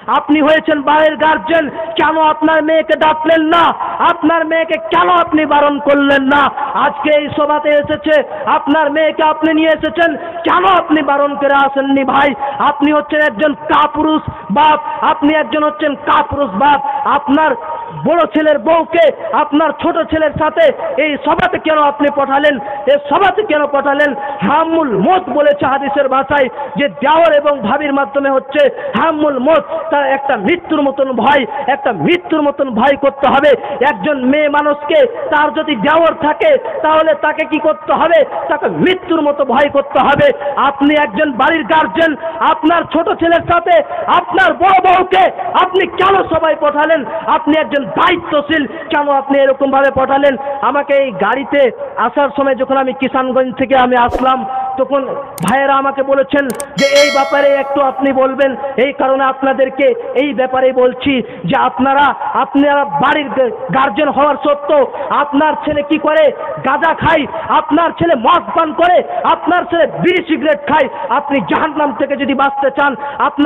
আপনি হয়েছেন বাড়ির গার্জেন, কেন আপনার মেয়েকে ডাকলেন না? আপনার মেয়েকে কেন আপনি বারণ করলেন না? আজকে এই সভাতে এসেছে, আপনার মেয়েকে আপনি নিয়ে এসেছেন, কেন আপনি বারণ করে আসেননি? ভাই, আপনি হচ্ছেন একজন কাপুরুষ বাপ, আপনি একজন হচ্ছেন কাপুরুষ বাপ। আপনার বড় ছেলের বউকে আপনার ছোট ছেলের সাথে এই সভাতে কেন আপনি পাঠালেন? এই সভাতে কেন পাঠালেন? হামুল মত বলেছে হাদিসের ভাষায় যে দেওয়ার এবং ভাবির মাধ্যমে হচ্ছে হামুল মত, তার একটা মৃত্যুর মতন ভয়, একটা মৃত্যুর মতন ভয় করতে হবে। একজন মেয়ে মানুষকে তার যদি দেওয়ার থাকে তাহলে তাকে কি করতে হবে? তাকে মৃত্যুর মতো ভয় করতে হবে। আপনি একজন বাড়ির গার্জেন, আপনার ছোট ছেলের সাথে আপনার বড় বউকে আপনি কেন সবাই পাঠালেন? আপনি একজন দায়িত্বশীল, কেন আপনি এরকম ভাবে পাঠালেন? আমাকে এই গাড়িতে আসার সময় যখন আমি কিষানগঞ্জ থেকে আমি আসলাম, তখন ভাইয়েরা আমাকে বলেছেন যে এই ব্যাপারে একটু আপনি বলবেন। এই কারণে আপনাদেরকে এই ব্যাপারে বলছি যে আপনারা বাড়ির গার্জেন হওয়ার সত্ত্বেও আপনার ছেলে কি করে? গাঁজা খায়, আপনার ছেলে মদ পান করে, আপনার ছেলে বিড়ি সিগারেট খায়। আপনি জাহান্নাম থেকে যদি বাঁচতে চান,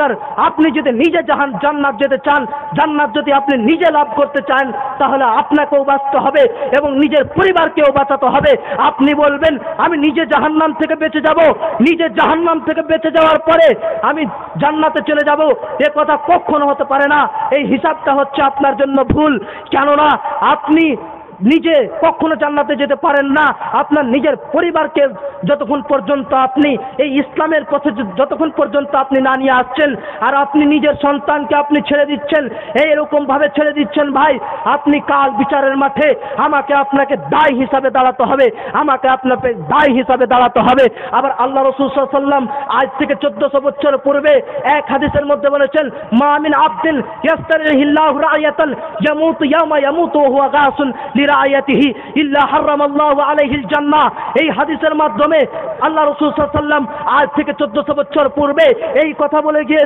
আপনি যদি নিজে জান্নাত যেতে চান, জান্নাত যদি আপনি নিজে লাভ করতে চান, তাহলে আপনাকেও বাঁচতে হবে এবং নিজের পরিবারকেও বাঁচাতে হবে। আপনি বলবেন আমি নিজে জাহান্নাম থেকে বেঁচে যাব, নিজে জাহান্নাম থেকে বেঁচে যাওয়ার পরে আমি জান্নাতে চলে যাব, এ কথা কখনো হতে পারে না। এই হিসাবটা হচ্ছে আপনার জন্য ভুল। কেননা আপনি নিজে কখনো জান্নাতে যেতে পারেন না। আপনার নিজের পরিবারকে যতক্ষণ পর্যন্ত আপনি এই ইসলামের পথে যতক্ষণ পর্যন্ত আপনি না নিয়ে আসছেন, আর আপনি নিজের সন্তানকে আপনি ছেড়ে দিচ্ছেন, এইরকম ভাবে ছেড়ে দিচ্ছেন ভাই, আপনি কাল বিচারের মাঠে আমাকে আপনাকে দায় হিসাবে দাঁড়াতে হবে, আমাকে আপনাকে দায় হিসাবে দাঁড়াতে হবে। আবার আল্লাহ রাসূল সাল্লাল্লাহু আলাইহি ওয়াসাল্লাম আজ থেকে 1400 বছর পূর্বে এক হাদিসের মধ্যে বলেছেন, মা মিন আবদিন ইয়াস্তারিহিল্লাহু রায়াতান ইয়ামুতু ইয়ামা ইয়ামুতু ওয়া হুয়া গাসুন লিরায়াতিহি ইল্লা হারামাল্লাহু আলাইহিল জান্নাহ। এই হাদিসের মাধ্যমে আল্লাহ রাসূল সাল্লাল্লাহু আলাইহি ওয়াসাল্লাম আজ থেকে 1400 বছর পূর্বে এই কথা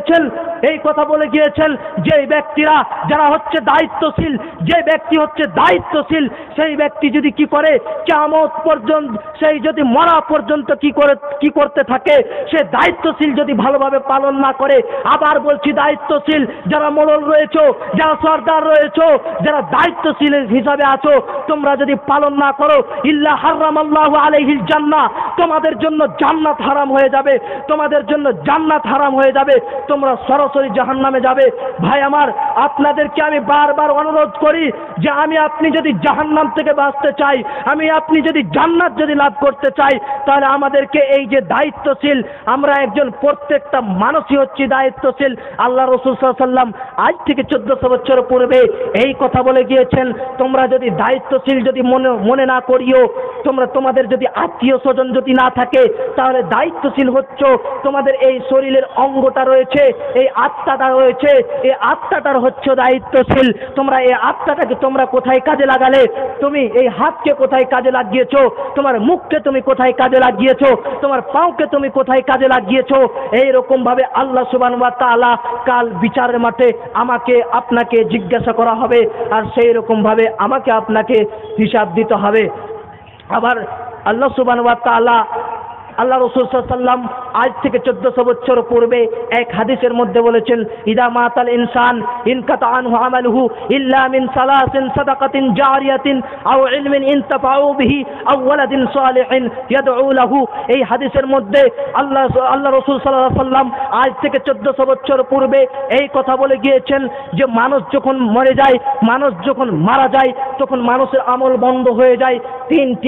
বলে গিয়েছেন যে ব্যক্তিরা যারা হচ্ছে দায়িত্বশীল, যে ব্যক্তি হচ্ছে দায়িত্বশীল, সেই ব্যক্তি যদি কি করে কিয়ামত পর্যন্ত, সেই যদি মরা পর্যন্ত কি করতে থাকে, সে দায়িত্বশীল যদি ভালোভাবে পালন না করে। আবার বলছি, দায়িত্বশীল যারা মোড়ল রয়েছো, যারা সরদার রয়েছো, যারা দায়িত্বশীল হিসাবে আছো, তোমরা যদি পালন না করো, ইল্লা হারামাল্লাহু আলাইহিল জান্নাহ, তোমাদের জন্য জান্নাত হারাম হয়ে যাবে, তোমাদের জন্য জান্নাত হারাম হয়ে যাবে, তোমরা সরাসরি জাহান্নামে যাবে। ভাই আমার, আপনাদেরকে আমি বারবার অনুরোধ করি যে আপনি যদি জাহান্নাম থেকে বাঁচতে চাই, আপনি যদি জান্নাত যদি লাভ করতে চাই, তাহলে আমাদেরকে এই যে দায়িত্বশীল, আমরা একজন প্রত্যেকটা মানুষই হচ্ছে দায়িত্বশীল। আল্লাহ রাসূল সাল্লাল্লাহু আলাইহি ওয়াসাল্লাম আজ থেকে 1400 বছর পূর্বে এই কথা বলে গিয়েছেন, তোমরা যদি দায়িত্বশীল যদি মনে না করিও, তোমাদের যদি আত্মীয় স্বজন যদি না থাকে, তাহলে দায়িত্বশীল হচ্ছ তোমাদের এই শরীরের অঙ্গটা রয়েছে, এই আত্মাটা রয়েছে, এই আত্মাটার হচ্ছে দায়িত্বশীল। তোমরা এই আত্মাটাকে তোমরা কোথায় কাজে লাগালে? তুমি এই হাতকে কোথায় কাজে লাগিয়েছো? তোমার মুখকে তুমি কোথায় কাজে লাগিয়েছো? তোমার পাওকে তুমি কোথায় কাজে লাগিয়েছো? এইরকম ভাবে আল্লাহ সুবহানাহু ওয়া তাআলা কাল বিচারের মাঠে আমাকে আপনাকে জিজ্ঞাসা করা হবে, আর সেই রকম ভাবে আমাকে আপনাকে হিসাব দিতে হবে। আবার আল্লাহ সুবহানাহু ওয়া তাআলা, আল্লাহ রাসূল সাল্লাল্লাহু আলাইহি ওয়াসাল্লাম আজ থেকে 1400 বছর পূর্বে এক হাদিসের মধ্যে বলেছেন, ইদা মাতাল ইনসান ইনকাতা আনহু আমালুহু ইল্লা মিন সালাসিন সাদাকাতিন জারিয়াতিন আও ইলমিন ইনতাফাউ বিহি আও ওয়ালাদিন সালিহিন ইয়াদউ লাহু। এই হাদিসের মধ্যে আল্লাহ রাসূল সাল্লাল্লাহু আলাইহি ওয়াসাল্লাম আজ থেকে 1400 বছর পূর্বে এই কথা বলে গিয়েছেন যে মানুষ যখন মরে যায়, মানুষ যখন মারা যায়, তখন মানুষের আমল বন্ধ হয়ে যায় তিনটি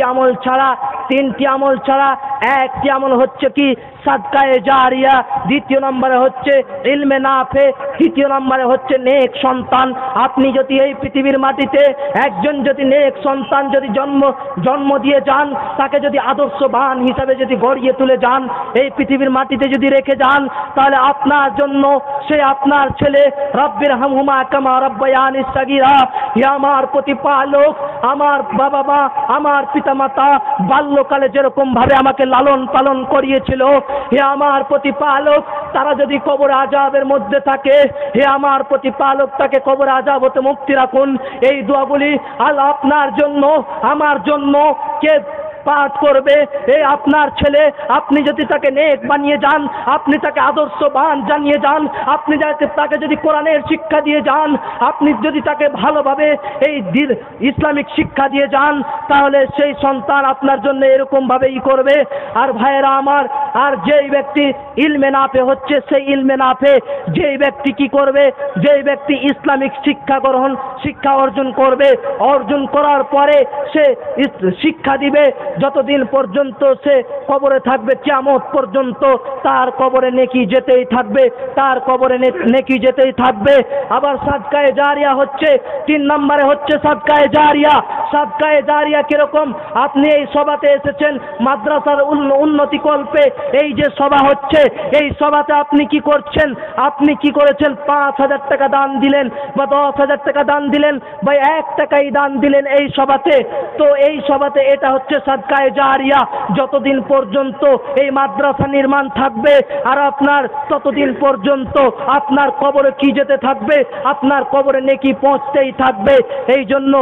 আমল ছাড়া। একটি আমল হচ্ছে কি সাদকায়ে জারিয়া, দ্বিতীয় নম্বরে হচ্ছে ইলমে নাফে, তৃতীয় নম্বরে হচ্ছে নেক সন্তান। আপনি যদি এই পৃথিবীর মাটিতে একজন যদি নেক সন্তান যদি জন্ম দিয়ে যান, তাকে যদি আদর্শবান হিসাবে যদি গড়িয়ে তুলে যান, এই পৃথিবীর মাটিতে যদি রেখে যান, তাহলে আপনার জন্য সে আপনার ছেলে রব্বির হামহুমা কামা রাব্বায়ানি সাগীরা, হে আমার প্রতিপালক, আমার বাবা মা, আমার পিতামাতা বাল্যকালে যেরকম ভাবে আমাকে লালন পালন করিয়েছিল, হে আমার প্রতিপালক, তারা যদি কবর আযাবের মধ্যে থাকে, হে আমার প্রতিপালক, তাকে কবর আযাব হতে মুক্তি রাখুন। এই দোয়াগুলি আল্লাহ আপনার জন্য, আমার জন্য, কে পাঠ করবে, এই আপনার ছেলে, আপনি যদি তাকে নেক বানিয়ে যান, আপনি তাকে আদর্শবান জানিয়ে যান, আপনি তাকে যদি কোরআনের শিক্ষা দিয়ে যান, আপনি যদি তাকে ভালোভাবে এই ইসলামিক শিক্ষা দিয়ে যান, তাহলে সেই সন্তান আপনার জন্য এরকমভাবেই করবে। আর ভাইয়েরা আমার, আর যেই ব্যক্তি ইলমে নাফে হচ্ছে, সেই ইলমে নাফে যেই ব্যক্তি কি করবে, যেই ব্যক্তি ইসলামিক শিক্ষা অর্জন করবে, অর্জন করার পরে সে শিক্ষা দিবে, যতদিন পর্যন্ত সে কবরে থাকবে কিয়ামত পর্যন্ত তার কবরে নেকি যেতেই থাকবে, তার কবরে নেকি যেতেই থাকবে। আবার সাদকায়ে জারিয়া হচ্ছে 3 নম্বরে হচ্ছে সাদকায়ে জারিয়া। সাদকায়ে জারিয়া কিরকম? আপনি এই সভাতে এসেছেন, মাদ্রাসার উন্নতি কল্পে এই যে সভা হচ্ছে, এই সভাতে আপনি কি করছেন? আপনি কি করেছেন? 5,000 টাকা দান দিলেন বা 10,000 টাকা দান দিলেন বা 1 টাকাই দান দিলেন এই সভাতে। তো এই সভাতে এটা হচ্ছে সাদকায়ে জারিয়া। যতদিন পর্যন্ত এই মাদ্রাসা নির্মাণ থাকবে আর আপনার, ততদিন পর্যন্ত আপনার কবরে কি যেতে থাকবে, আপনার কবরে নেকি পৌঁছতেই থাকবে। এই জন্য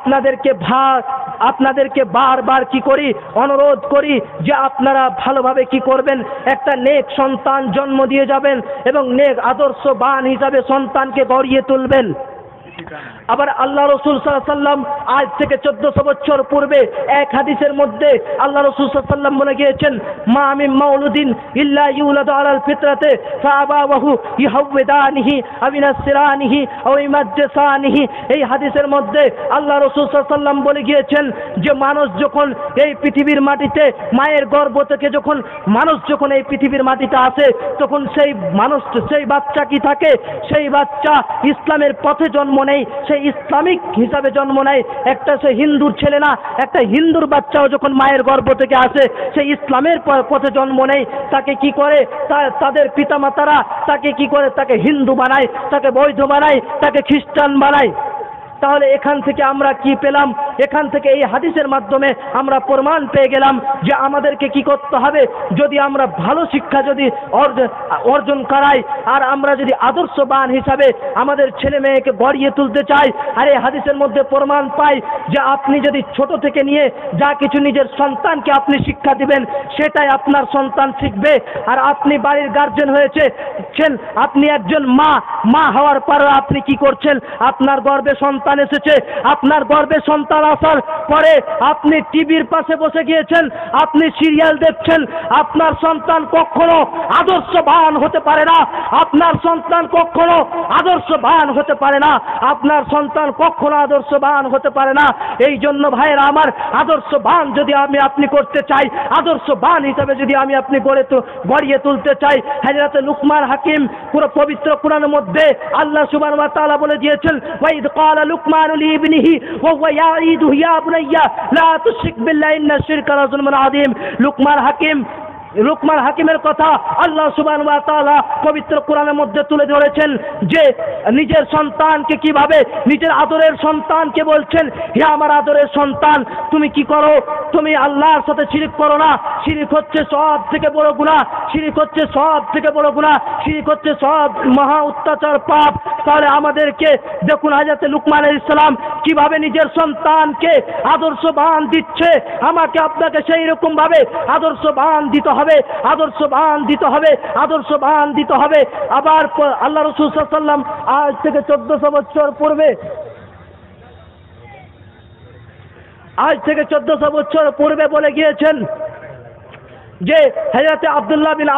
আপনাদেরকে বারবার কি করি, অনুরোধ করি যে আপনারা ভালোভাবে কি করবেন, একটা নেক সন্তান জন্ম দিয়ে যাবেন এবং নেক আদর্শবান হিসাবে সন্তানকে গড়িয়ে তুলবেন। আবার আল্লাহ রাসূল সাল্লাল্লাহু আলাইহি ওয়াসাল্লাম আজ থেকে 1400 বছর পূর্বে এক হাদিসের মধ্যে আল্লাহ রাসূল সাল্লাল্লাহু আলাইহি ওয়াসাল্লাম বলে গিয়েছেন, মা মিন মাউলুদিন ইল্লা ইউলাদু আলাল ফিতরাতে ফাআবাহু ইহাউদানিহি আও ইনাসরানিহি আও ইমাজ্জাসানিহি। এই হাদিসের মধ্যে আল্লাহ রাসূল সাল্লাল্লাহু আলাইহি ওয়াসাল্লাম বলে গিয়েছেন যে মানুষ যখন এই পৃথিবীর মাটিতে মায়ের গর্ভ থেকে মানুষ যখন এই পৃথিবীর মাটিতে আসে, তখন সেই বাচ্চা কি থাকে, সেই বাচ্চা ইসলামের পথে জন্ম নেয়, সেই ইসলামিক হিসাবে জন্ম নেয়। একটা সে হিন্দুর ছেলে না, একটা হিন্দুর বাচ্চাও যখন মায়ের গর্ভ থেকে আসে, সেই ইসলামের পথে জন্ম নেয়। তাকে কি করে, তাদের পিতামাতারা তাকে কি করে, তাকে হিন্দু বানায়, তাকে বৌদ্ধ বানায়, তাকে খ্রিস্টান বানায়। তাহলে এখান থেকে আমরা কি পেলাম? এখান থেকে এই হাদিসের মাধ্যমে আমরা প্রমাণ পেয়ে গেলাম যে আমাদেরকে কি করতে হবে, যদি আমরা ভালো শিক্ষা যদি অর্জন করাই আর আমরা যদি আদর্শবান হিসাবে আমাদের ছেলে মেয়েকে গড়িয়ে তুলতে চাই, আর এই হাদিসের মধ্যে প্রমাণ পাই যে আপনি যদি ছোট থেকে নিয়ে যা কিছু নিজের সন্তানকে আপনি শিক্ষা দিবেন, সেটাই আপনার সন্তান শিখবে। আর আপনি বাড়ির গার্জেন হয়েছেন, আপনি একজন মা হওয়ার পর আপনি কি করছেন? আপনার গর্ভে সন্তান এসেছে, আপনার গর্ভে সন্তান আসার পরে আপনি টিভির পাশে বসে গিয়েছেন, আপনি সিরিয়াল দেখছেন। আপনার সন্তান কখনো আদর্শবান হতে পারে না, আপনার সন্তান কখনো আদর্শবান হতে পারে না, আপনার সন্তান কখনো আদর্শবান হতে পারে না। এই জন্য ভাইয়েরা আমার, আদর্শবান যদি আপনি করতে চাই, আদর্শবান হিসাবে যদি আপনি গড়িয়ে তুলতে চাই, হযরত লুকমান হাকিম পুরো পবিত্র কোরআনের মধ্যে আল্লাহ সুবহানাহু ওয়া তাআলা বলে দিয়েছেন, ওয়াইদ ক্বালা লুকমান লিইবনিহি ওয়া হুয়া ইয়াঈদুহু ইয়া বুনাইয়া লা তুশরিক বিল্লাহি ইন্নাশ শিরকা লাযুলমুন আযীম। লুকমান হাকিমের কথা আল্লাহ সুবহানাহু ওয়া তাআলা পবিত্র কোরআনের মধ্যে তুলে ধরেছেন যে নিজের সন্তানকে কিভাবে, নিজের আদরের সন্তানকে বলছেন, হে আমার আদরের সন্তান, তুমি কি করো? তুমি আল্লাহর সাথে শিরক করো না। শিরক হচ্ছে সব থেকে বড় গুনাহ, শিরক হচ্ছে সব থেকে বড় গুনাহ, শিরক হচ্ছে সব মহা অত্যাচার পাপ। তাহলে আমাদেরকে দেখুন হযরত লুকমান আলাইহিস সালাম কিভাবে নিজের সন্তানকে আদর্শবান দিচ্ছে। আমাকে আপনাকে সেই রকম ভাবে আদর্শবান দিতে হবে, আদর্শবান দিতে হবে, আদর্শবান দিতে হবে। আবার আল্লাহ রাসূল সাল্লাল্লাহু আলাইহি ওয়াসাল্লাম আজ থেকে 1400 বছর পূর্বে বলে গিয়েছেন যে হযরত আব্দুল্লাহ বিন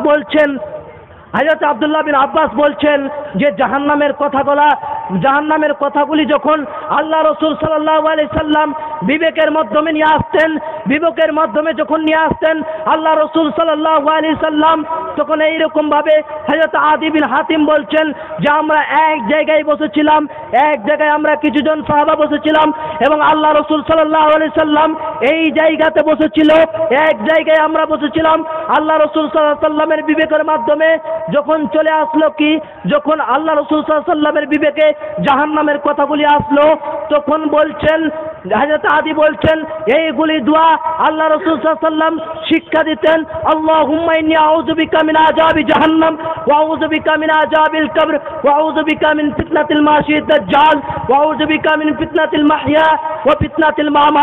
আব্বাস বলছেন যে জাহান্নামের কথাগুলি যখন আল্লাহ রাসূল সাল্লাল্লাহু আলাইহি সাল্লাম বিবেকের মাধ্যমে নিয়ে আসতেন, বিবেকের মাধ্যমে যখন নিয়ে আসতেন আল্লাহ রাসূল সাল্লাল্লাহু আলাইহি সাল্লাম, তখন এইরকম ভাবে হযরত আদি বিন হাতিম বলছেন যে আমরা এক জায়গায় বসেছিলাম, এক জায়গায় আমরা কিছুজন সাহাবা বসেছিলাম এবং আল্লাহ রাসূল সাল্লাল্লাহু আলাইহি সাল্লাম এই জায়গাতে বসেছিল, এক জায়গায় আমরা বসেছিলাম। আল্লাহ রাসূল সাল্লাল্লাহু আলাইহি সাল্লামের বিবেকের মাধ্যমে যখন চলে আসলো কি, যখন আল্লাহ রাসূল সাল্লাল্লাহু আলাইহি সাল্লামের বিবেকে জাহান্নামের কথাগুলি আসলো, তখন বলছেন, হযরত আদি বলছেন, এইগুলি দোয়া আল্লাহ রাসূল সাল্লাল্লাহু আলাইহি সাল্লাম শিক্ষা দিতেন। আল্লাহুম্মা ইন্নী আউযু বিকা মিন আযাবি জাহান্নাম ওয়া আউযু বিকা মিন আযাবিল কবর ওয়া আউযু বিকা মিন ফিতনাতিল মাসিহিদ দাজ্জাল ওয়া আউযু বিকা মিন ফিতনাতিল মাহইয়া ওয়া ফিতনাতিল মামাত।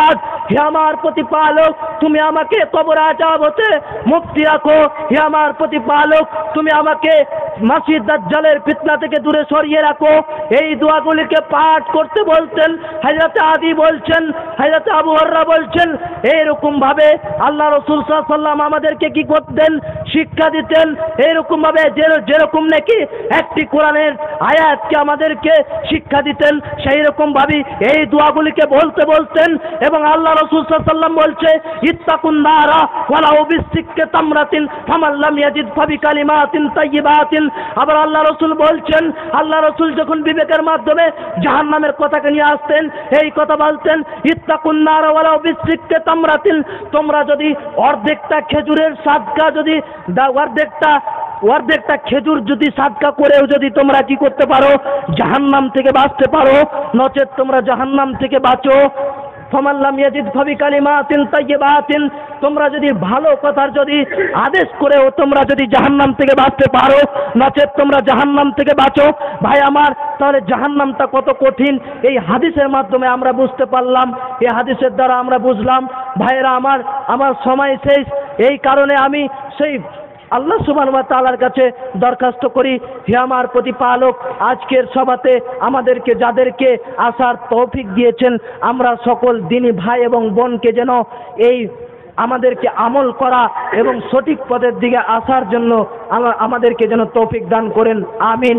হে আমার প্রতিপালক তুমি আমাকে কবর আযাব হতে মুক্তি রাখো। হে আমার প্রতিপালক তুমি আমাকে মাসিহ দাজ্জালের ফিতনা থেকে দূরে সরিয়ে রাখো। এই দোয়াগুলিকে পাঠ করতে বলতেন হযরত আদি বলছেন, হযরত আবু হুরায়রা বলছেন। এইরকম ভাবে আল্লাহ রাসূল সাল্লাল্লাহু আলাইহি ওয়াসাল্লাম আমাদেরকে কি করতেন, শিক্ষা দিতেন। এইরকম ভাবে যেরকম নাকি একটি কোরআনের আয়াতকে আমাদেরকে শিক্ষা দিতেন, সেই রকম ভাবে এই দোয়াগুলিকে বলতে বলতেন। এবং আল্লাহ রাসূল সাল্লাল্লাহু আলাইহি ওয়াসাল্লাম বলছে ইত্তাকুন নারা ওয়ালাউ বিসিক্কি তামরাতিন ফামান লাম ইয়াজিদ ফাবিকালিমাতিন তাইয়্যিবাতিন। আবার আল্লাহ রাসূল বলছেন, আল্লাহ রাসূল যখন বিবেকের মাধ্যমে জাহান্নামের কথাকে নিয়ে আসতেন, এই কথা বলতেন ইত্তাকুন নারা ওয়ালাউ বিসিক্কি তামরাতিন। তোমরা যদি অর্ধেকটা খেজুরের সাদকা যদি অর্ধেকটা খেজুর যদি সাদকা করেও যদি তোমরা কি করতে পারো, জাহান্নাম থেকে বাঁচতে পারো, নচেত তোমরা জাহান্নাম থেকে বাঁচো। ফামান লাম ইয়াজিদ ফাবিকালিমাতিন তাইয়্যিবাতিন। তোমরা যদি ভালো কথার যদি আদেশ করেও তোমরা যদি জাহান্নাম থেকে বাঁচতে পারো, নচেত তোমরা জাহান্নাম থেকে বাঁচো। ভাই আমার, তাহলে জাহান্নামটা কত কঠিন এই হাদিসের মাধ্যমে আমরা বুঝতে পারলাম, এই হাদিসের দ্বারা আমরা বুঝলাম। ভাইয়েরা আমার সময় শেষ, এই কারণে আমি সেই আল্লাহ সুবহানাহু ওয়া তাআলার কাছে দরখাস্ত করি, হে আমার প্রতিপালক আজকের সভাতে আমাদেরকে যাদেরকে আসার তৌফিক দিয়েছেন, আমরা সকল দিনী ভাই এবং বোনকে যেন এই আমাদেরকে আমল করা এবং সঠিক পথের দিকে আসার জন্য আমাদেরকে যেন তৌফিক দান করেন, আমিন।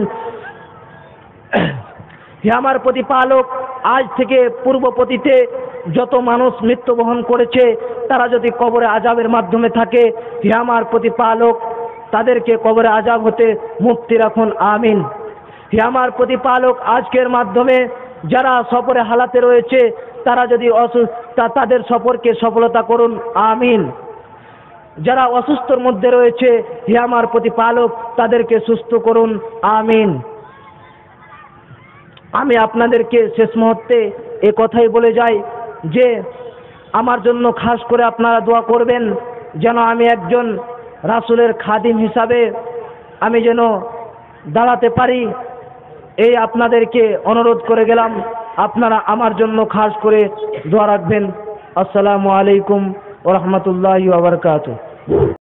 হে আমার প্রতিপালক আজ থেকে পূর্বপতিতে যত মানুষ মৃত্যুবরণ করেছে তারা যদি কবরে আযাবের মাধ্যমে থাকে, হে আমার প্রতিপালক তাদেরকে কবরে আযাব হতে মুক্তি রাখুন, আমিন। হে আমার প্রতিপালক আজকের মাধ্যমে যারা সফরে হালাতে রয়েছে তারা যদি তাদের সফরকে সফলতা করুন, আমিন। যারা অসুস্থর মধ্যে রয়েছে হে আমার প্রতিপালক তাদেরকে সুস্থ করুন, আমিন। আমি আপনাদেরকে শেষ মুহূর্তে এ কথাই বলে যাই যে আমার জন্য খাস করে আপনারা দোয়া করবেন যেন আমি একজন রাসূলের খাদিম হিসাবে আমি যেন দাঁড়াতে পারি, এই আপনাদেরকে অনুরোধ করে গেলাম। আপনারা আমার জন্য খাস করে দোয়া রাখবেন। আসসালামু আলাইকুম ওয়া রাহমাতুল্লাহি ওয়া বারাকাতুহু।